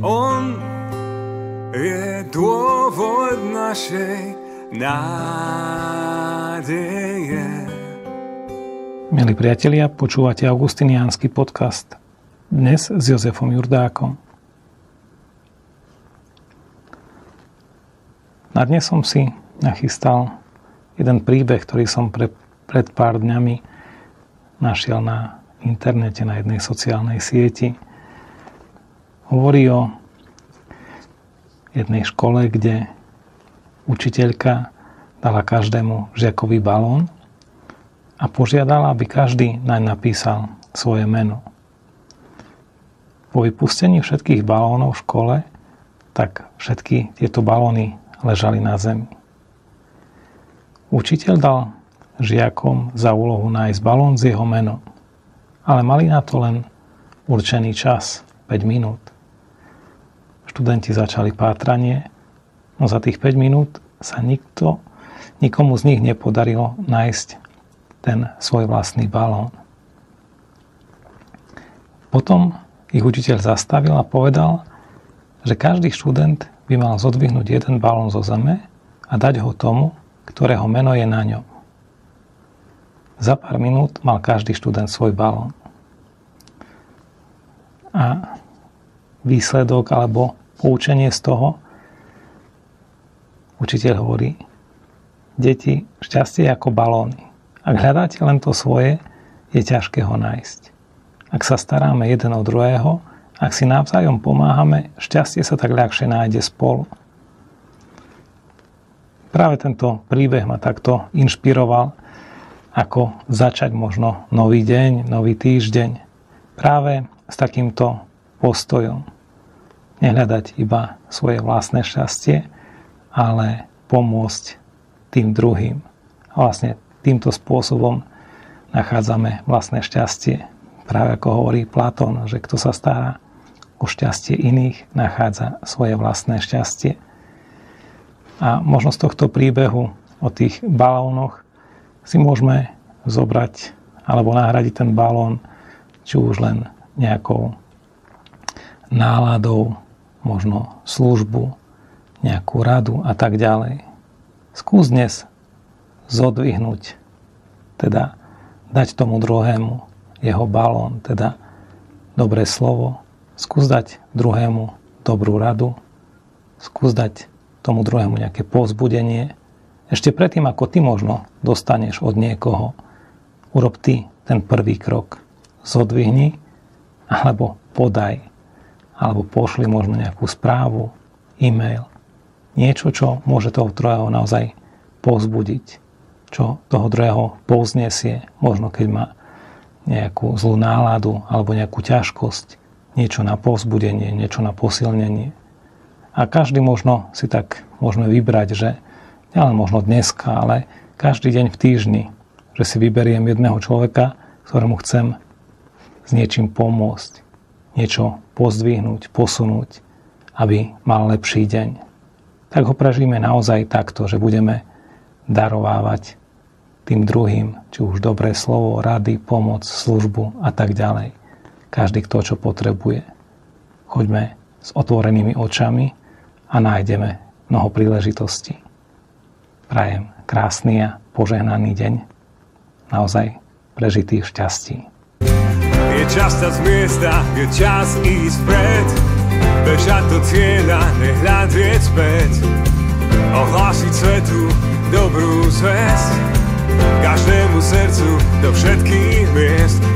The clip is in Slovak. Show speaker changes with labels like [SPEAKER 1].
[SPEAKER 1] On je dôvod našej nádeje.
[SPEAKER 2] Milí priatelia, počúvate augustiniánsky podcast. Dnes s Jozefom Jurdákom. Na dnes som si nachystal jeden príbeh, ktorý som pred pár dňami našiel na internete, na jednej sociálnej sieti. Hovorí o jednej škole, kde učiteľka dala každému žiakovi balón a požiadala, aby každý naň napísal svoje meno. Po vypustení všetkých balónov v škole, tak všetky tieto balóny ležali na zemi. Učiteľ dal žiakom za úlohu nájsť balón s jeho menom, ale mali na to len určený čas, 5 minút. Študenti začali pátranie, no za tých 5 minút sa nikomu z nich nepodarilo nájsť ten svoj vlastný balón. Potom ich učiteľ zastavil a povedal, že každý študent by mal zodvihnúť jeden balón zo zeme a dať ho tomu, ktorého meno je na ňom. Za pár minút mal každý študent svoj balón. A výsledok alebo poučenie z toho, učiteľ hovorí: deti, šťastie je ako balóny. Ak hľadáte len to svoje, je ťažké ho nájsť. Ak sa staráme jeden o druhého, ak si navzájom pomáhame, šťastie sa tak ľahšie nájde spolu. Práve tento príbeh ma takto inšpiroval, ako začať možno nový deň, nový týždeň. Práve s takýmto postojom. Nehľadať iba svoje vlastné šťastie, ale pomôcť tým druhým. A vlastne týmto spôsobom nachádzame vlastné šťastie. Práve ako hovorí Platón, že kto sa stará o šťastie iných, nachádza svoje vlastné šťastie. A možno z tohto príbehu o tých balónoch si môžeme zobrať alebo nahradiť ten balón či už len nejakou náladou, možno službu, nejakú radu a tak ďalej. Skús dnes zodvihnúť, teda dať tomu druhému jeho balón, teda dobré slovo, skús dať druhému dobrú radu, skús dať tomu druhému nejaké povzbudenie. Ešte predtým, ako ty možno dostaneš od niekoho, urob ty ten prvý krok. Zodvihni, alebo podaj, alebo pošli možno nejakú správu, e-mail. Niečo, čo môže toho druhého naozaj povzbudiť, čo toho druhého povznesie, možno keď má nejakú zlú náladu alebo nejakú ťažkosť, niečo na povzbudenie, niečo na posilnenie. A každý možno si tak môžeme vybrať, že nielen možno dneska, ale každý deň v týždni, že si vyberiem jedného človeka, ktorému chcem s niečím pomôcť, niečo pozdvihnúť, posunúť, aby mal lepší deň. Tak ho prežijeme naozaj takto, že budeme darovávať tým druhým, či už dobré slovo, rady, pomoc, službu a tak ďalej. Každý kto, čo potrebuje. Choďme s otvorenými očami a nájdeme mnoho príležitostí. Prajem krásny a požehnaný deň, naozaj prežitý v šťastí.
[SPEAKER 1] Je čas stať z miesta, je čas ísť vpred, bežať do cieľa, nehľadieť späť, ohlásiť svetu dobrú zvesť, každému srdcu do všetkých miest.